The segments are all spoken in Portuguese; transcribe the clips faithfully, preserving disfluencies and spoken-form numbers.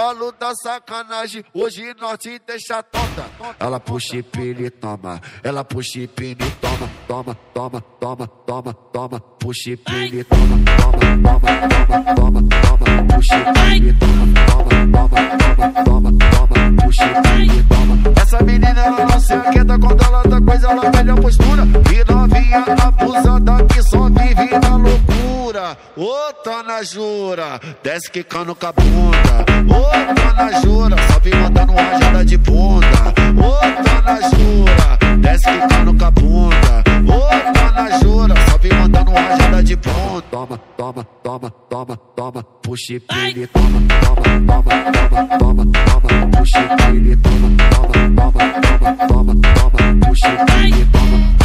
embalo da sacanagem, hoje nós te deixa tonta. Ela puxa e pina e toma, ela puxa e pina e toma, toma, toma, toma, toma, toma, puxa e pina e toma, toma, toma, toma, toma, toma, puxa e pina e toma, toma, toma, toma, toma, puxa e pina e toma. Essa menina ela não se aquieta quando ela dá coisa, ela perde a postura. E novinha abusada que só vive na loucura. Ô, tá na jura, desce quicando com a bunda. Ô, tá na jura, só vem mandando rajada de bunda. Ô, tá na jura, desce quicando com a bunda. Ô, tá na jura, só vem mandando rajada de bunda. Toma, toma, toma, toma, toma, puxa e pina e toma, toma, toma, toma, toma, toma, puxa e pina e toma, toma, toma, toma, toma, toma, puxa e pina e toma.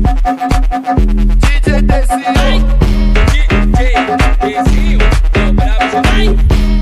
D J Dezinho, D J Dezinho, tô bravo demais.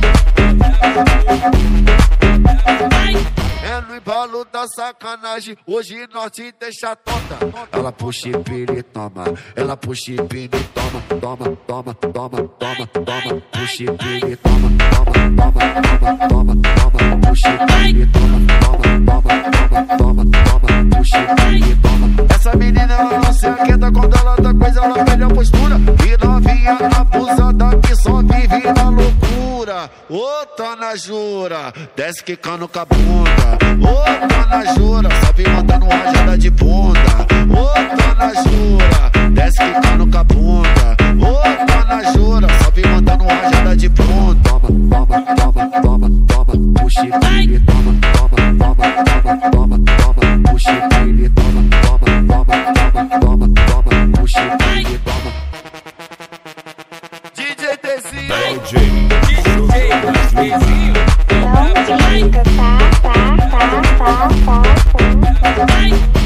É no embalo da sacanagem, hoje nós te deixa tonta. Ela puxa e pina e toma, ela puxa e pina e toma, toma, toma, toma, toma, toma, puxa e pina e toma, toma, toma, toma, toma, toma, puxa e pina e toma, toma, toma, toma, toma, puxa e pina e toma. Essa menina ela não se aquieta quando ela dá coisa, ela perde a postura. E novinha abusada que só vive na loucura. Ô, tá na jura, desce quicando com a bunda. Ô, tá na jura, só vem mandando rajada de bunda. Ô, tá na jura, desce quicando com a bunda. Ô, tá na jura, só vem mandando rajada de bunda. Toma, toma, toma, toma, toma, puxa e pina e toma, toma, toma, toma, toma, toma, puxa e pina e toma, toma, toma, toma, toma, toma, puxa e pina e toma. D J Dezinho, D J Dezinho, tô bravo demais. Tá, tá, tá, tá, tá, tá, tá.